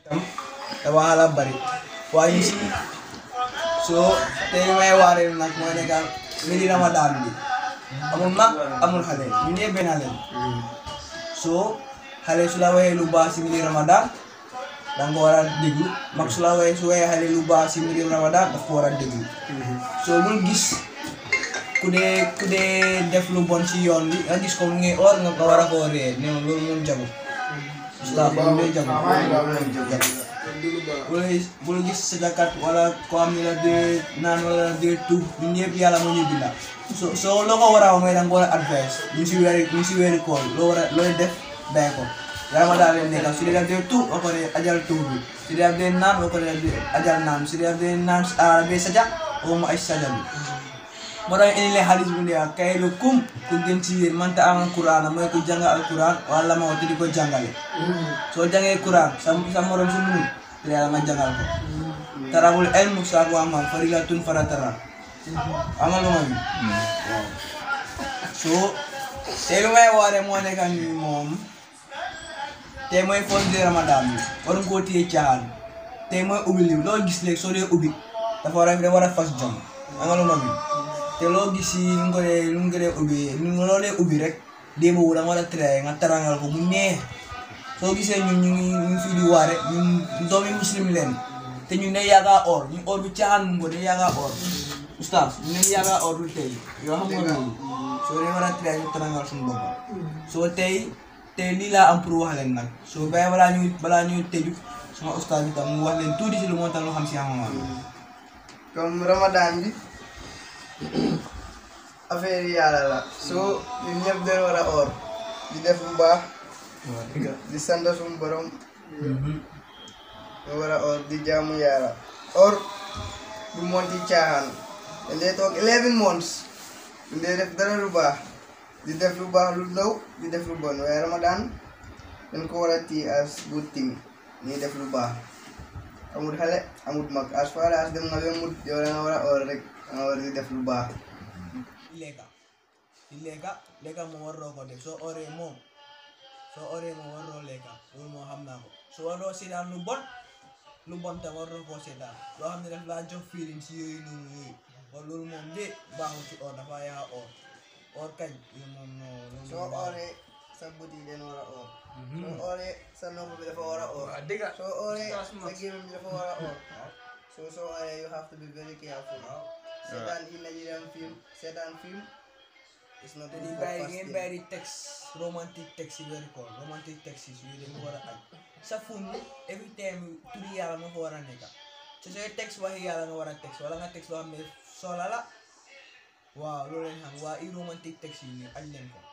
dafa xala bari waaye si so tey may waaree nag mooy nekk mbiri Ramadan bi amul mag amul xale ñu ne benn leen so xale su la waxee lu baax si mbiri Ramadan danga ko war a déglu mag su la waxee su waxee xale lu baax si mbiri Ramadan daf ko war a déglu so bul gis ku dee def lu bon si yoon bi nga gis ko mu ngi or nga ko war a koo ree ne loolu moom jago ustaz moom day jago bul gis sadakat wala ko am ni la de naan wala de tuub ñun ñëpp yàlla moo ñu binda so loo ko war a wax mooy danga ko war a advice ñu si weeri kool looy def day ko Ramadan leen nekkal su dee daf dee tuub ba pare ajal tuub bi su dee daf dee naan ba pare ajal naan su dee daf dee naan be saja o mu ay saja bi moo tax indi leen hadis bu ndee khayrukum ku gën ci yéen man ta'allama al-Qur'ana mooy ku jàng al-Qur'an wala ma te di ko jàngale soo jàngee Qur'an sa morom su munul te yàlla nga jàngal ko tarabul ilmu saaku amal farilatun faratara amal ma bi so te lu may waare moo nekk ni moom te mooy fondé Ramadan bi waruñ koo téye caaxaan te mooy ubbi li loo gis léegi soo dee ubbi dafa war a fas jom amal ma bi te loo gis si lu nga dee ubbi loo dee ubbi rek démb wu da nga war a traité nga tarangal ko mu neex soo gisee ñun ñu fii di waare ñun doomi muslim leen te ñun ne yàgga or ñu or bi caaxaan mu ko ne yàgga or oustaz ñu ne yàgga or du tey yoo xam nga loolu soo dee war a traité ñu tarangal suñu bopp soo tey lii laa am pour wax leen nag soo bàyyi balaa ñuy tëju sama oustaz bi tam mu wax leen tuuti si lu moo tax lu xam si xam comme Ramadan bi affaire yi yàlla la soo ñun ñëpp dañ war a or di def bu baax di sant suñu borom ñu war a or di jaamu yàlla or du monti caaxaan dañ dee toog 11 months ñu dee def dara lu baax di def lu baax lu ndaw di def lu bon waaye Ramadan dañ ko war a tii as good thing ñuy def lu baax amut xale amut mag as far as dem nga ba mut yow da nga war a or rek da nga war di def lu baax lekka moo waroo ko def soo oree moom waroo lekka loolu moo xam naa ko soo waroo seetaan lu bon tam waroo koo seetaan loo xam ne daf laa jox feeling si yooyu noonu kon loolu moom de baaxul ci or dafa yaa or kañ moom non soo oree sa bët yi den war a or soo oree sa nopp bi dafa war a or soo oree sa gémmiñ bi dafa war a or soo oree you have to be very careful seetaan Nigerian film is not good for fasting. Ngeen bàyyi di text romantic text yi weeri koor romantic text yi suy dañ ko war a aj sa phone every time turi yàlla nga ko war a nekka sooy text waxi yàlla nga war a text wala nga text loo xam ne soxla la waaw loolu lañ xam waa i romantic text yi nii aj leen ko